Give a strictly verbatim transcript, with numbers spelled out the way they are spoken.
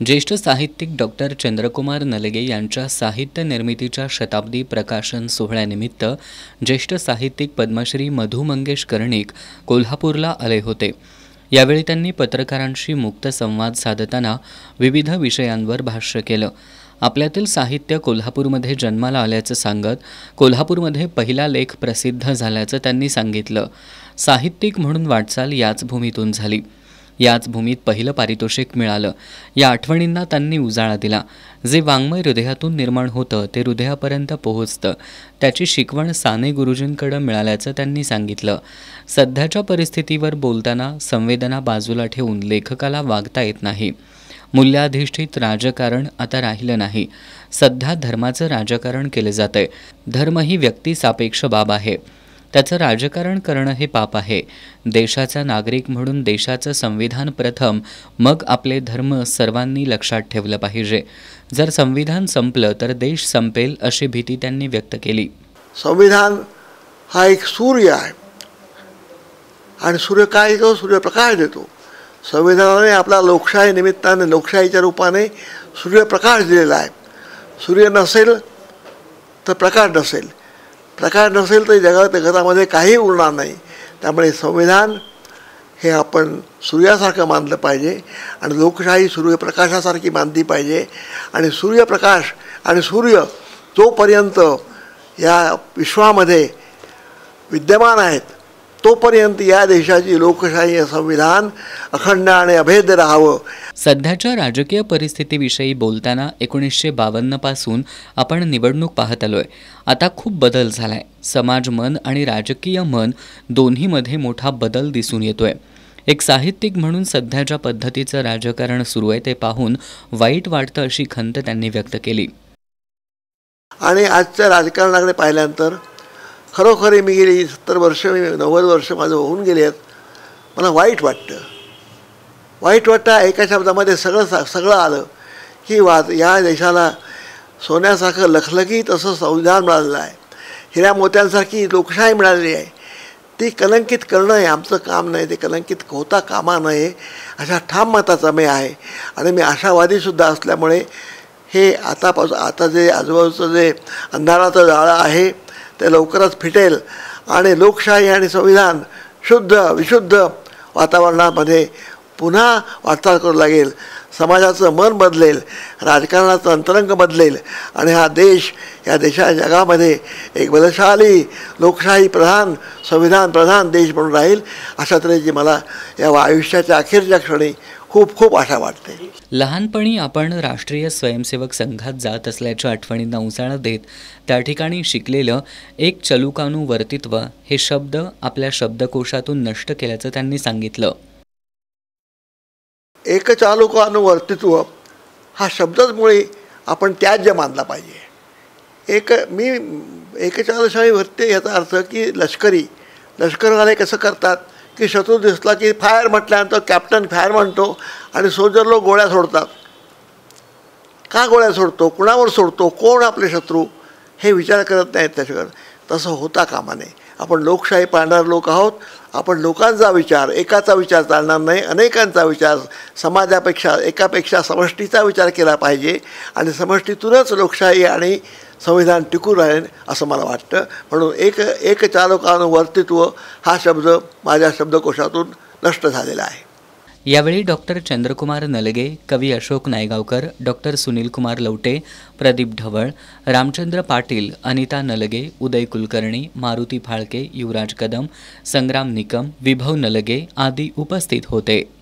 ज्येष्ठ साहित्यिक डॉक्टर चंद्रकुमार नलगे यांच्या साहित्य निर्मितीच्या शताब्दी प्रकाशन सोहळ्यानिमित्त ज्येष्ठ साहित्यिक पद्मश्री मधु मंगेश कर्णिक कोल्हापूरला आले होते। यावेळी त्यांनी पत्रकारांशी मुक्त संवाद साधताना विविध विषयांवर भाष्य केलं। आपल्यातील साहित्य कोल्हापूरमध्ये जन्माला आल्याचं सांगत कोल्हापूरमध्ये पहिला लेख प्रसिद्ध झाल्याचं त्यांनी सांगितलं। साहित्यिक म्हणून वाटचाल याच भूमीतून झाली, याच भूमीत पहिलं पारितोषिक मिळालं। या आठवणींना त्यांनी उजाळा दिला। जे वाङ्मय हृदयातून निर्माण होतं ते हृदयापर्यंत पोहोचतं, त्याची शिकवण साने गुरुजींकडे मिळाल्याचं त्यांनी सांगितलं। सध्याच्या परिस्थितीवर बोलताना संवेदना बाजूला ठेवून लेखकाला वागता येत नाही। मूल्याधिष्ठित राजकारण आता राहिलं नाही। सध्या धर्माचं राजकारण केलं जातंय। धर्म ही व्यक्तिसापेक्ष बाब आहे, त्याचं राजकारण करणं हे पाप आहे। देशाचा नागरिक म्हणून देशाचं संविधान प्रथम, मग आपले धर्म सर्वांनी लक्षात ठेवलं पाहिजे। जर संविधान संपलं तर देश संपेल अशी भीती त्यांनी व्यक्त केली। संविधान हा एक सूर्य आहे आणि सूर्य काय देतो? सूर्यप्रकाश देतो। संविधानाने आपला लोकशाही निमित्ताने लोकशाहीच्या रूपाने सूर्यप्रकाश दिलेला आहे। सूर्य नसेल तर प्रकाश नसेल, प्रकाश नसेल तर जगात जगामध्ये काही उरणार नाही। त्यामुळे संविधान हे आपण सूर्यासारखं मानलं पाहिजे आणि लोकशाही सूर्यप्रकाशासारखी मानली पाहिजे। आणि सूर्यप्रकाश आणि सूर्य जोपर्यंत या विश्वामध्ये विद्यमान आहेत तोपर्यंत या देशाची लोकशाही संविधान अखंड आणि अभेद्य राहावं। सध्याच्या राजकीय परिस्थितीविषयी बोलताना एकोणीसशे बावन्न पासून आपण निवडणूक पाहत आलोय। आता खूप बदल झालाय। समाज मन आणि राजकीय मन दोन्हीमध्ये मोठा बदल दिसून येतोय। एक साहित्यिक म्हणून सध्याच्या पद्धतीचं राजकारण सुरू आहे ते पाहून वाईट वाटतं अशी खंत त्यांनी व्यक्त केली। आणि आजच्या राजकारणाकडे पाहिल्यानंतर खरोखर मी गेली सत्तर वर्ष नव्वद वर्ष माझं होऊन गेली आहेत, मला वाईट वाटतं। वाईट वाटतं एका शब्दामध्ये सगळं सगळं आलं की वा या देशाला सोन्यासारखं लखलखीत असं संविधान मिळालेलं आहे, हिऱ्या मोत्यांसारखी लोकशाही मिळालेली आहे। ती कलंकित करणं हे आमचं काम नाही, ते कलंकित होता कामा नये अशा ठाम मताचा मी आहे। आणि मी आशावादीसुद्धा असल्यामुळे हे आतापासून आता जे आजूबाजूचं जे अंधाराचं जाळं आहे ते लवकरच फिटेल आणि लोकशाही आणि संविधान शुद्ध विशुद्ध वातावरणामध्ये पुन्हा वाटचाल करू लागेल। समाजाचं मन बदलेल, राजकारणाचं अंतरंग बदलेल आणि हा देश या देशा जगामध्ये एक बलशाली लोकशाही प्रधान संविधान प्रधान देश म्हणून राहील अशा तऱ्हेची मला या आयुष्याच्या अखेरच्या क्षणी खूप खूप आशा वाटते। लहानपणी आपण राष्ट्रीय स्वयंसेवक संघात जात असल्याच्या आठवणींना उजाळा देत त्या ठिकाणी शिकलेलं एक चलुकानु वर्तित्व हे शब्द आपल्या शब्दकोशातून नष्ट केल्याचं त्यांनी सांगितलं। एक चालुकानुवर्तित्व हा शब्दच मुळे आपण त्याज्य मानला पाहिजे। एक मी एकचालशाही वर्ते याचा अर्थ की लष्करी लष्करवाले कसं करतात की शत्रू दिसला की फायर म्हटल्यानंतर कॅप्टन फायर म्हणतो आणि सोल्जर लोक गोळ्या सोडतात। का गोळ्या सोडतो, कुणावर सोडतो, कोण आपले शत्रू हे विचार करत नाहीत त्याच्यावर। तसं होता कामा नये। आपण लोकशाही पाळणारे लोक आहोत। आपण लोकांचा विचार, एकाचा विचार चालणार नाही, अनेकांचा विचार, समाजापेक्षा एकापेक्षा समष्टीचा विचार केला पाहिजे आणि समष्टीतूनच लोकशाही आणि संविधान टिकून राहील असं मला वाटतं। म्हणून एक एक चालुकानुवर्तित्व हा शब्द माझ्या शब्दकोशातून नष्ट झालेला आहे। यावेळी डॉक्टर चंद्रकुमार नलगे, कवी अशोक नायगावकर, डॉक्टर सुनील कुमार लवटे, प्रदीप ढवळ, रामचंद्र पाटील, अनिता नलगे, उदय कुलकर्णी, मारुती फाळके, युवराज कदम, संग्राम निकम, विभव नलगे आदी उपस्थित होते।